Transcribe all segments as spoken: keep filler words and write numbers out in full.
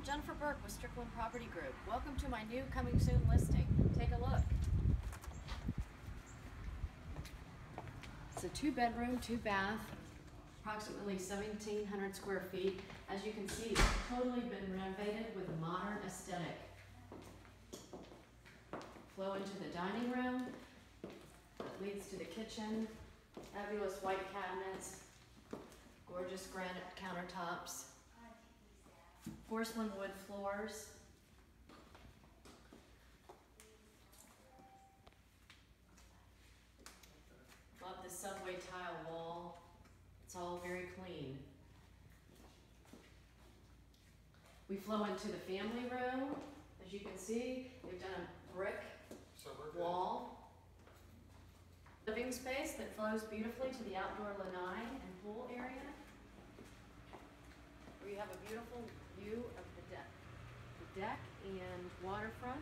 Jennifer Burke with Strickland Property Group. Welcome to my new coming soon listing. Take a look. It's a two bedroom, two bath, approximately seventeen hundred square feet. As you can see, it's totally been renovated with a modern aesthetic. Flow into the dining room that leads to the kitchen. Fabulous white cabinets, gorgeous granite countertops, porcelain wood floors. Love the subway tile wall. It's all very clean. We flow into the family room. As you can see, we've done a brick wall. Living space that flows beautifully to the outdoor lanai and pool area. We have a beautiful view of the deck, the deck and waterfront,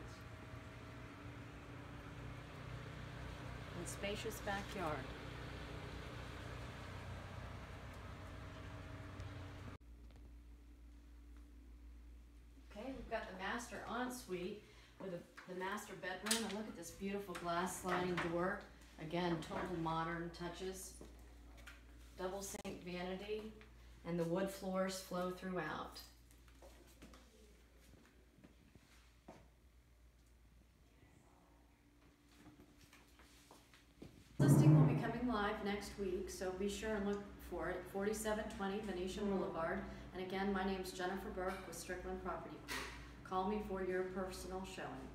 and spacious backyard. Okay, we've got the master ensuite with a, the master bedroom, and look at this beautiful glass sliding door. Again, total modern touches. Double sink vanity, and the wood floors flow throughout. Listing will be coming live next week, so be sure and look for it. forty-seven twenty Venetian Boulevard. And again, my name's Jennifer Burke with Strickland Property Group. Call me for your personal showing.